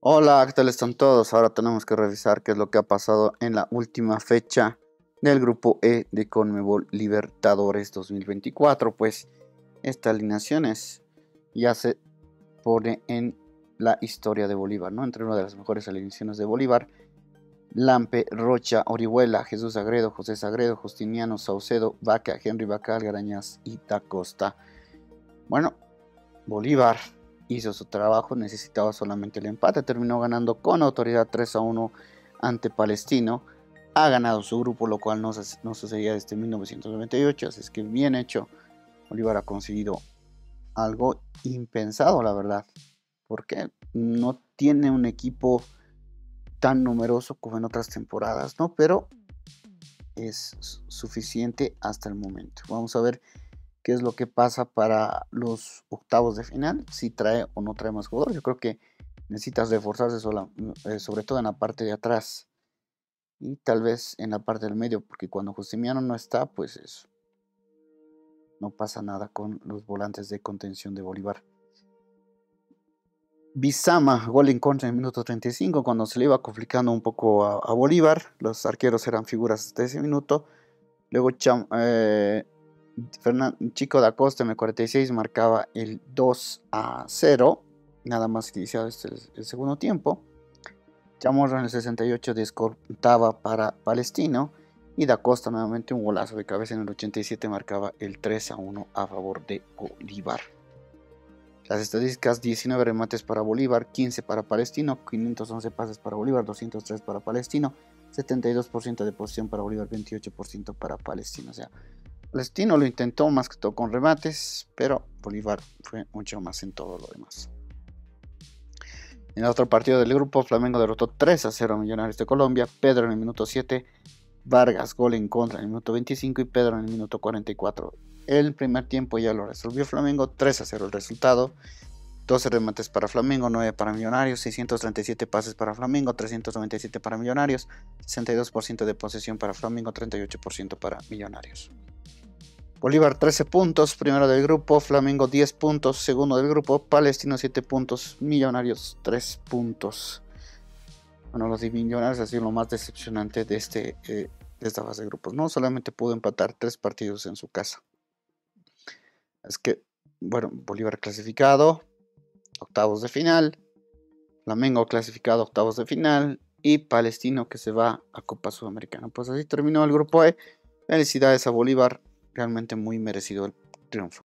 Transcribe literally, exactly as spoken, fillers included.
Hola, ¿qué tal están todos? Ahora tenemos que revisar qué es lo que ha pasado en la última fecha del grupo E de Conmebol Libertadores dos mil veinticuatro. Pues estas alineaciones ya se pone en la historia de Bolívar, ¿no? Entre una de las mejores alineaciones de Bolívar: Lampe, Rocha, Orihuela, Jesús Sagredo, José Sagredo, Justiniano, Saucedo, Vaca, Henry Vaca, Algarañaz y Da Costa. Bueno, Bolívar hizo su trabajo, necesitaba solamente el empate, terminó ganando con autoridad tres a uno ante Palestino. Ha ganado su grupo, lo cual no, no sucedía desde mil novecientos noventa y ocho, así es que bien hecho. Bolívar ha conseguido algo impensado, la verdad, porque no tiene un equipo tan numeroso como en otras temporadas, ¿no? Pero es suficiente hasta el momento. Vamos a ver qué es lo que pasa para los octavos de final, si trae o no trae más jugadores. Yo creo que necesitas reforzarse sola, eh, sobre todo en la parte de atrás y tal vez en la parte del medio, porque cuando Justiniano no está, pues eso, no pasa nada con los volantes de contención de Bolívar. Bizama, gol en contra en el minuto treinta y cinco, cuando se le iba complicando un poco a, a Bolívar. Los arqueros eran figuras hasta ese minuto. Luego Cham, eh, Fernando, Chico da Costa en el cuarenta y seis marcaba el dos a cero, nada más iniciado este, el segundo tiempo. Chamorro en el sesenta y ocho descontaba para Palestino y da Costa nuevamente un golazo de cabeza en el ochenta y siete marcaba el tres a uno a favor de Bolívar. Las estadísticas: diecinueve remates para Bolívar, quince para Palestino, quinientos once pases para Bolívar, doscientos tres para Palestino, setenta y dos por ciento de posesión para Bolívar, veintiocho por ciento para Palestino. O sea, Palestino lo intentó más que todo con remates, pero Bolívar fue mucho más en todo lo demás. En el otro partido del grupo, Flamengo derrotó tres a cero a Millonarios de Colombia. Pedro en el minuto siete, Vargas gol en contra en el minuto veinticinco y Pedro en el minuto cuarenta y cuatro. El primer tiempo ya lo resolvió Flamengo, tres a cero el resultado. doce remates para Flamengo, nueve para Millonarios, seiscientos treinta y siete pases para Flamengo, trescientos noventa y siete para Millonarios, sesenta y dos por ciento de posesión para Flamengo, treinta y ocho por ciento para Millonarios. Bolívar trece puntos, primero del grupo. Flamengo diez puntos, segundo del grupo. Palestino siete puntos, Millonarios tres puntos. Bueno, los de Millonarios ha sido lo más decepcionante de, este, eh, de esta fase de grupos. No solamente pudo empatar tres partidos en su casa. Es que, bueno, Bolívar clasificado, octavos de final. Flamengo clasificado, octavos de final. Y Palestino que se va a Copa Sudamericana. Pues así terminó el grupo E. Felicidades a Bolívar. Realmente muy merecido el triunfo.